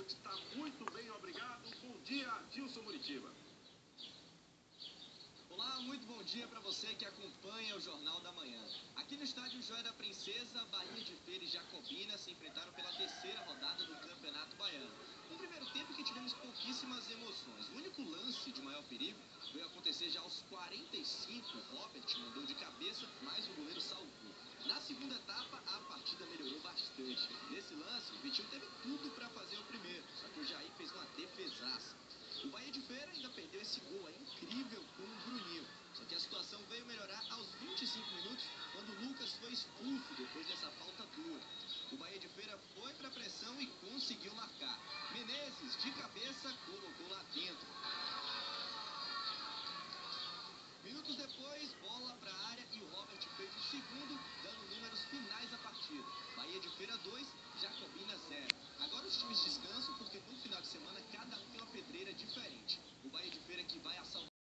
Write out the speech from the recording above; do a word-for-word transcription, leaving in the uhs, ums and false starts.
está muito bem, obrigado. Bom dia, Adilson Muritiba. Olá, muito bom dia para você que acompanha o Jornal da Manhã. Aqui no estádio Joia da Princesa, Bahia de Feira e Jacobina se enfrentaram pela terceira rodada do Campeonato Baiano. Um primeiro tempo que tivemos pouquíssimas emoções. O único lance de maior perigo veio acontecer já aos quarenta e cinco. Robert mandou de cabeça, mas o goleiro salvou. Na segunda etapa, a partida melhorou bastante. Nesse lance, o Vitinho teve tudo